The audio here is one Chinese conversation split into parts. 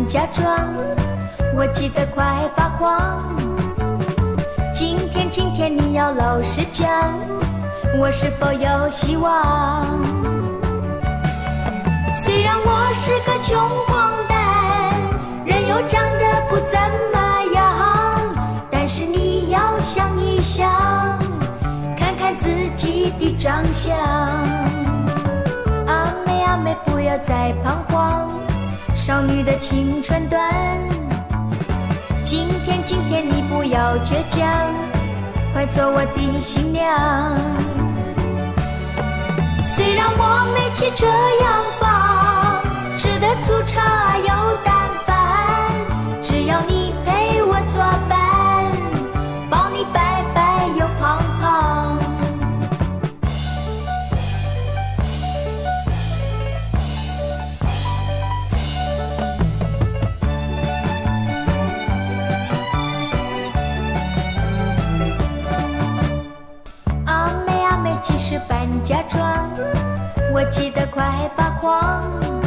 嫁妆，我急得快发狂。今天你要老实讲，我是否有希望？虽然我是个穷光蛋，人又长得不怎么样，但是你要想一想，看看自己的长相。阿妹阿妹，不要再彷徨，少女的青春短。今天你不要倔强，快做我的新娘。虽然我没起这样房，吃的粗茶又淡饭，只要你陪我作伴，保你白白又胖胖。阿妹阿妹，几时搬嫁妆？我急得快发狂。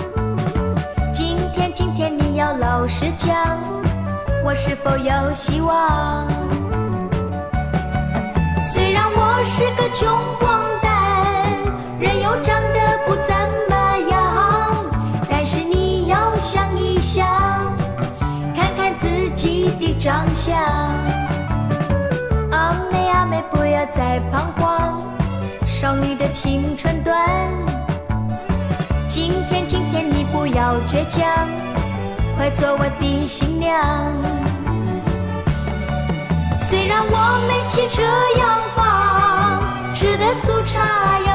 今天你要老实讲，我是否有希望？虽然我是个穷光蛋，人又长得不怎么样，但是你要想一想，看看自己的长相。阿妹阿妹，不要再彷徨，少女的青春短。今天你不要倔强，快做我的新娘。虽然我没起这样房，吃的粗茶